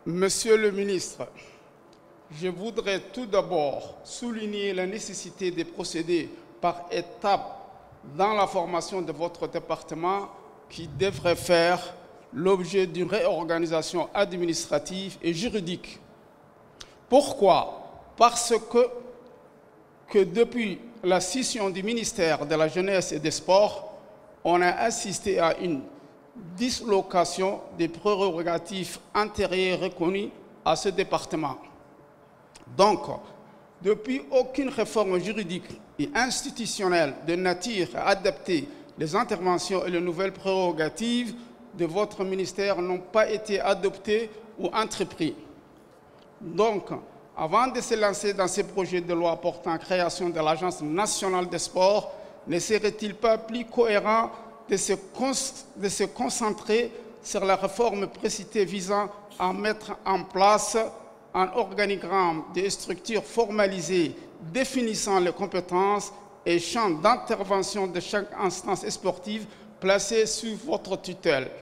Monsieur le ministre, je voudrais tout d'abord souligner la nécessité de procéder par étapes dans la formation de votre département qui devrait faire l'objet d'une réorganisation administrative et juridique. Pourquoi? Parce que depuis la scission du ministère de la Jeunesse et des Sports, on a assisté à une dislocation des prérogatives antérieures reconnues à ce département. Donc, depuis aucune réforme juridique et institutionnelle de nature à adapter les interventions et les nouvelles prérogatives de votre ministère n'ont pas été adoptées ou entreprises. Donc, avant de se lancer dans ces projets de loi portant création de l'Agence nationale des sports, ne serait-il pas plus cohérent de se concentrer sur la réforme précitée visant à mettre en place un organigramme de structures formalisées définissant les compétences et champs d'intervention de chaque instance sportive placée sous votre tutelle?